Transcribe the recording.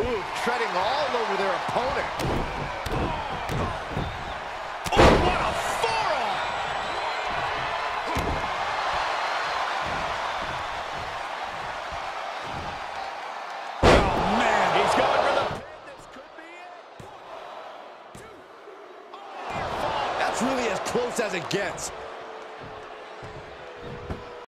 move, treading all over their opponent. Oh, what a forearm! Oh, man, he's going for the pin. This could be it. 1, 2. Oh, That's really as close as it gets.